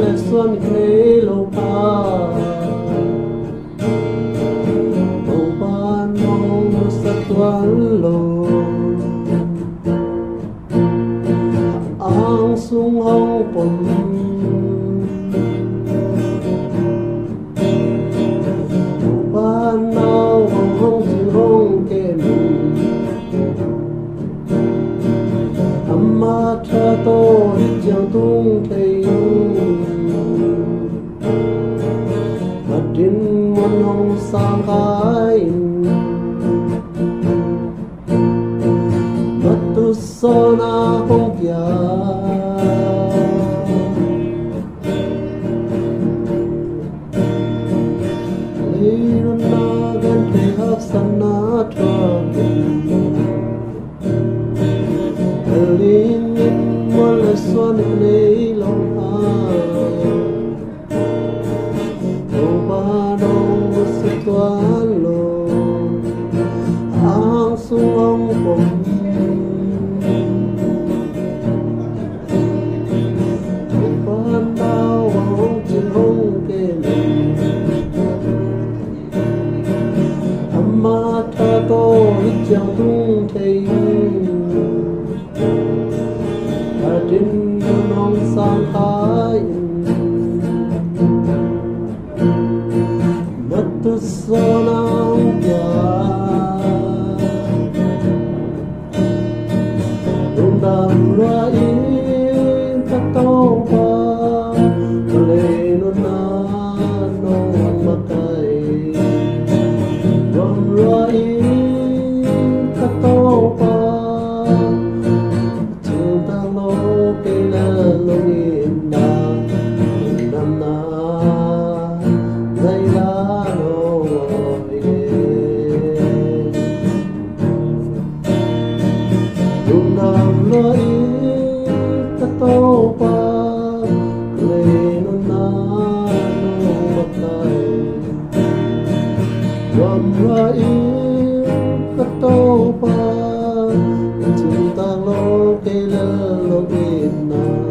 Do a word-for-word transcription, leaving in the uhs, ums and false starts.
là xuân thế lâu pa bầu ban mong sắc toán lô ang sung hong pom bầu ban nào hong hong chim hong kem amma cha to đi chang tung thầy mà đến muôn hồng sang khai mà tu so na hong kia lấy na gan thầy hấp san na cho linh in một lời xuân lấy lòng ai đâu ba đâu sự toán lô ang sung ông bồng đâu ba đau ông trên hông kề amma tha to chẳng tung thầy trên non sang khai mất tu so nang ya đun đam loa in ta to pa le no na no makai đun loa in ta to pa Ra in cất tàu pa chúng ta lo cây lơ lo việt nam